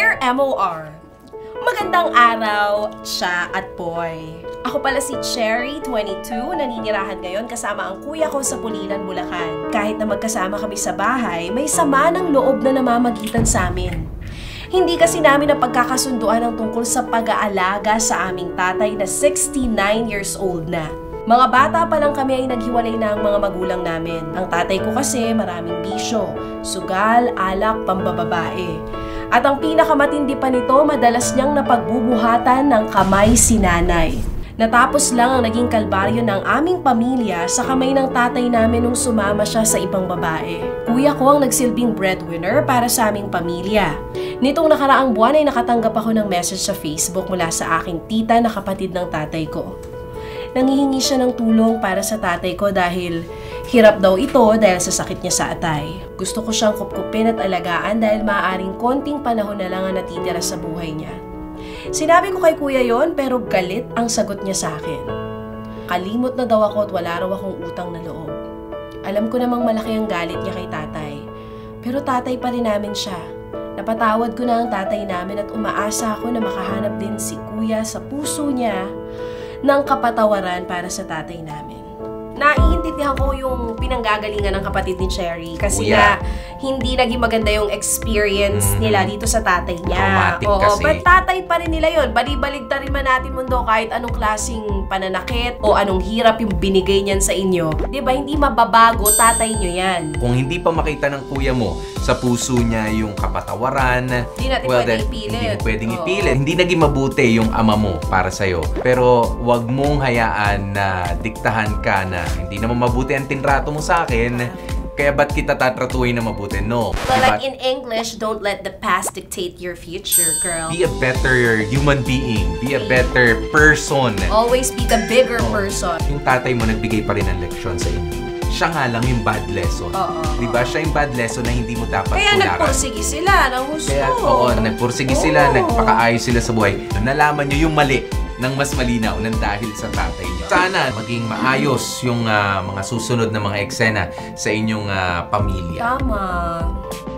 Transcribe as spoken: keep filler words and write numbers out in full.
Dear M O R, magandang araw, Cha at Boy. Ako pala si Cherry, twenty-two, naninirahan ngayon kasama ang kuya ko sa Pulilan, Bulacan. Kahit na magkasama kami sa bahay, may sama ng loob na namamagitan sa amin. Hindi kasi namin napagkakasunduan ang tungkol sa pag-aalaga sa aming tatay na sixty-nine years old na. Mga bata pa lang kami ay naghiwalay na ang mga magulang namin. Ang tatay ko kasi maraming bisyo, sugal, alak, pambababae. At ang pinakamatindi pa nito, madalas niyang napagbubuhatan ng kamay si nanay. Natapos lang ang naging kalbaryo ng aming pamilya sa kamay ng tatay namin nung sumama siya sa ibang babae. Kuya ko ang nagsilbing breadwinner para sa aming pamilya. Nitong nakaraang buwan ay nakatanggap ako ng message sa Facebook mula sa aking tita na kapatid ng tatay ko. Nangihingi siya ng tulong para sa tatay ko dahil hirap daw ito dahil sa sakit niya sa atay. Gusto ko siyang kupkupin at alagaan dahil maaaring konting panahon na lang ang natitira sa buhay niya. Sinabi ko kay kuya yon pero galit ang sagot niya sa akin. Kalimot na daw ako at wala raw akong utang na loob. Alam ko namang malaki ang galit niya kay tatay. Pero tatay pa rin namin siya. Napatawad ko na ang tatay namin at umaasa ako na makahanap din si kuya sa puso niya ng kapatawaran para sa tatay namin. Naiintindihan ko yung pinanggagalingan ng kapatid ni Cherry kasi Kuya. na hindi naging maganda yung experience mm-hmm. nila dito sa tatay niya. Traumatic Oo, kasi. but tatay pa rin nila yun. Balibaligta rin man natin mundo kahit anong klaseng pananakit o anong hirap yung binigay niyan sa inyo. Diba, hindi mababago, tatay nyo yan. Kung hindi pa makita ng kuya mo sa puso niya yung kapatawaran, Hindi natin well, pwedeng then, ipilit. Hindi mo pwedeng Oo. ipilit. Hindi naging mabuti yung ama mo para sa'yo. Pero wag mong hayaan na diktahan ka na hindi naman mabuti ang tinrato mo sa akin, kaya ba't kita tatratuhin na mabuti? No. But Diba? like in English, don't let the past dictate your future, girl. Be a better human being. Be a better person. Always be the bigger person. Yung tatay mo nagbigay pa rin ng leksyon sa inyo. Siya nga lang yung bad lesson. Oo. Diba? Siya yung bad lesson na hindi mo dapat Kaya tularan. nagpursige sila ng gusto. Kaya, oo, nagpursige sila, Oo. nagpakaayos sila sa buhay. Nalaman nyo yung mali ng mas malinaw ng dahil sa tatay nyo. Sana maging maayos yung uh, mga susunod na mga eksena sa inyong uh, pamilya. Tama.